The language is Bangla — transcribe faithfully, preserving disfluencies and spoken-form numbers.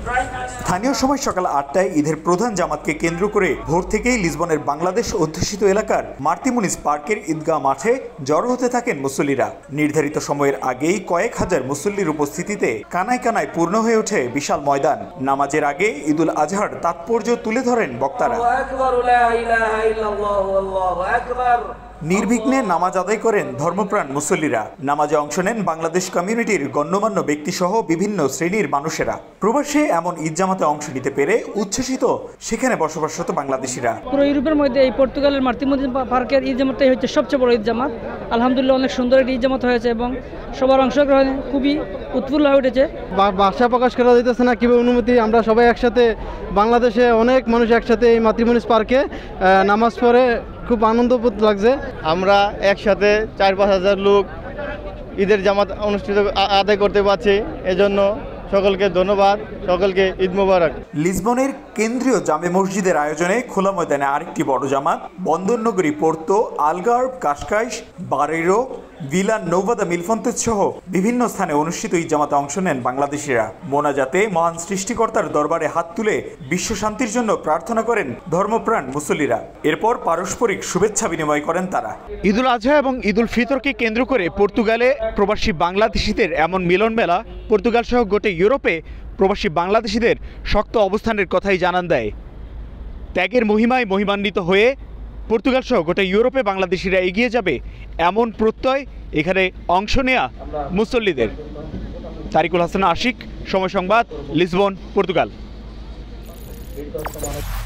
স্থানীয় সময় সকাল আটটায় ঈদের প্রধান জামাতকে কেন্দ্র করে ভোর থেকেই লিসবনের বাংলাদেশ অধ্যুষিত এলাকার মার্তিমুনিস পার্কের ঈদগাহ মাঠে জড়ো হতে থাকেন মুসল্লিরা। নির্ধারিত সময়ের আগেই কয়েক হাজার মুসল্লির উপস্থিতিতে কানায় কানায় পূর্ণ হয়ে ওঠে বিশাল ময়দান। নামাজের আগে ঈদুল আজহার তাৎপর্য তুলে ধরেন বক্তারা। নির্বিঘ্নে নামাজ আদায় করেন ধর্মপ্রাণ মুসল্লিরা। নামাজে অংশ নেন বাংলাদেশ কমিউনিটির গণ্যমান্য ব্যক্তিসহ বিভিন্ন শ্রেণীর মানুষেরা। প্রবাসে এমন ঈদ জামাতে অংশ নিতে পেরে উচ্ছ্বসিত সেখানে বসবাসরত বাংলাদেশিরা। পুরো ইউরোপের মধ্যে এই পর্তুগালের মার্তিমুনিস পার্কের ঈদ জামাতটাই হচ্ছে সবচেয়ে বড় ঈদ জামাত। আলহামদুলিল্লাহ অনেক সুন্দর একটি ঈদ জামাত হয়েছে এবং সবার অংশগ্রহণ খুবই উৎফুল্ল হয়ে উঠেছে। ভাষা প্রকাশ করা যাইতেছে না কিভাবে অনুমতি। আমরা সবাই একসাথে, বাংলাদেশে অনেক মানুষ একসাথে এই মার্তিমুনিস পার্কে নামাজ পড়ে খুব আনন্দবোধ লাগছে। আমরা একসাথে চার পাঁচ হাজার লোক ঈদের জামাত অনুষ্ঠিত আদায় করতে পারছি, এজন্য সকলকে ধন্যবাদ, সকলকে ঈদ মোবারক। লিসবনের কেন্দ্রীয় জামে মসজিদের আয়োজনে খোলা ময়দানে আরেকটি বড় জামাত বন্দরনগরী পোর্তো, আলগার্ভ, কাশকাইশ, বারেইরো, ভিলান নৌবাদা, মিলফন্তেজ সহ বিভিন্ন স্থানে অনুষ্ঠিত ঈদ জামাতে অংশ নেন বাংলাদেশিরা। মোনাজাতে মহান সৃষ্টিকর্তার দরবারে হাত তুলে বিশ্ব শান্তির জন্য প্রার্থনা করেন ধর্মপ্রাণ মুসল্লিরা। এরপর পারস্পরিক শুভেচ্ছা বিনিময় করেন তারা। ঈদুল আজহা এবং ঈদুল ফিতরকে কেন্দ্র করে পর্তুগালে প্রবাসী বাংলাদেশিদের এমন মিলন মেলা পর্তুগাল সহ গোটা ইউরোপে প্রবাসী বাংলাদেশিদের শক্ত অবস্থানের কথাই জানান দেয়। ত্যাগের মহিমায় মহিমান্বিত হয়ে পর্তুগাল সহ গোটা ইউরোপে বাংলাদেশিরা এগিয়ে যাবে এমন প্রত্যয় এখানে অংশ নেয়া মুসল্লিদের। তারিকুল হাসান আশিক, সময় সংবাদ, লিসবন, পর্তুগাল।